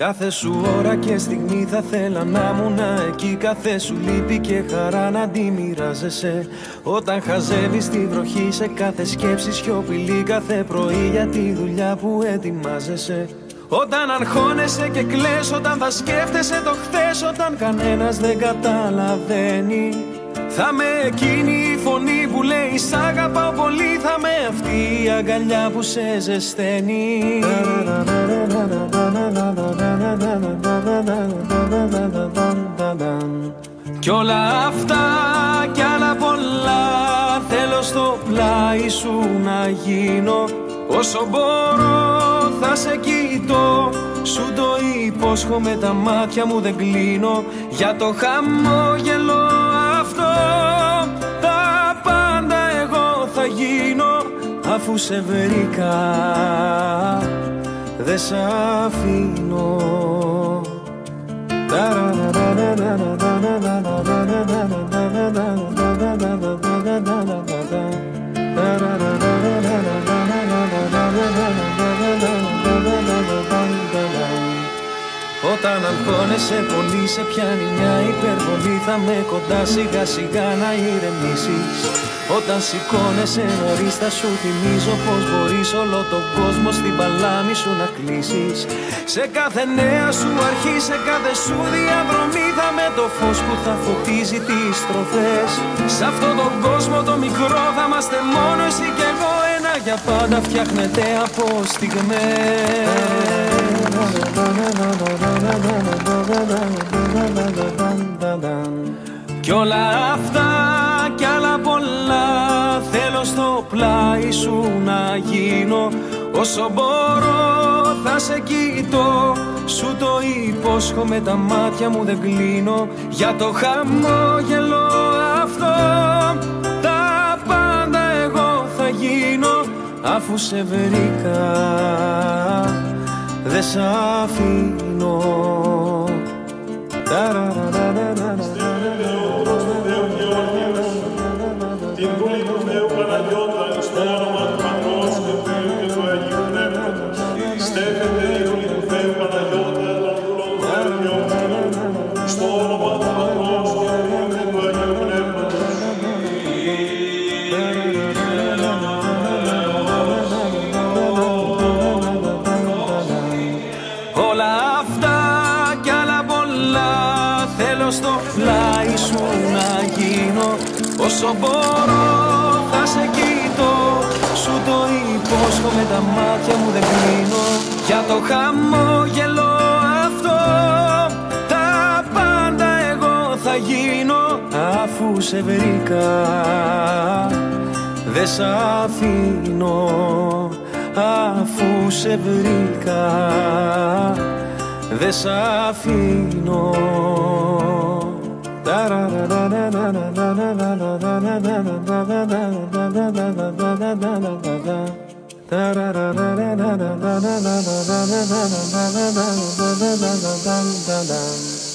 Κάθε σου ώρα και στιγμή θα θέλα να ήμουν εκεί. Κάθε σου λύπη και χαρά να τη μοιράζεσαι. Όταν χαζεύεις τη βροχή σε κάθε σκέψη σιωπηλή. Κάθε πρωί για τη δουλειά που ετοιμάζεσαι. Όταν αγχώνεσαι και κλαις, όταν θα σκέφτεσαι το χθες. Όταν κανένας δεν καταλαβαίνει, θα με εκείνη η φωνή που λέει σ' αγαπάω πολύ. Θα με αυτή η αγκαλιά που σε ζεσταίνει. Κι όλα αυτά κι άλλα πολλά θέλω στο πλάι σου να γίνω. Όσο μπορώ θα σε κοιτώ, σου το υπόσχομαι, τα μάτια μου δεν κλείνω. Για το χαμόγελο αυτό τα πάντα εγώ θα γίνω. Αφού σε βρήκα δεν σ' αφήνω. Όταν αγχώνεσαι πολύ, σε πιάνει μια υπερβολή. Θα με κοντά σιγά σιγά να ηρεμήσεις. Όταν σηκώνεσαι νωρίς θα σου θυμίζω πως μπορείς όλο τον κόσμο στην παλάμη σου να κλείσεις. Σε κάθε νέα σου αρχή, σε κάθε σου διαδρομή, θα με το φως που θα φωτίζει τις στροφές. Σ' αυτόν τον κόσμο το μικρό θα είμαστε μόνο εσύ κι εγώ. Ένα για πάντα φτιάχνεται από στιγμές. Κι όλα αυτά κι άλλα πολλά θέλω στο πλάι σου να γίνω. Όσο μπορώ θα σε κοιτώ, σου το υπόσχομαι, τα μάτια μου δεν κλείνω. Για το χαμόγελο αυτό τα πάντα εγώ θα γίνω. Αφού σε βρήκα δεν σ' αφήνω. Την βούλη του Θεού Παναγιώτα, στο όνομα του Πατρός και του Υιού και του Αγίου Πνεύματος. Στέφεται η βούλη του Θεού Παναγιώτα, των δούλων του Θεού, στο όνομα του Πατρός και του Υιού και του Αγίου Πνεύματος. Όλα αυτά κι άλλα πολλά θέλω στο πλάι σου να γίνω. Όσο μπορώ θα σε κοιτώ, σου το υπόσχομαι, τα μάτια μου δεν κλείνω. Για το χαμόγελο αυτό τα πάντα εγώ θα γίνω. Αφού σε βρήκα δεν σ' αφήνω. Αφού σε βρήκα δεν σ' αφήνω. Da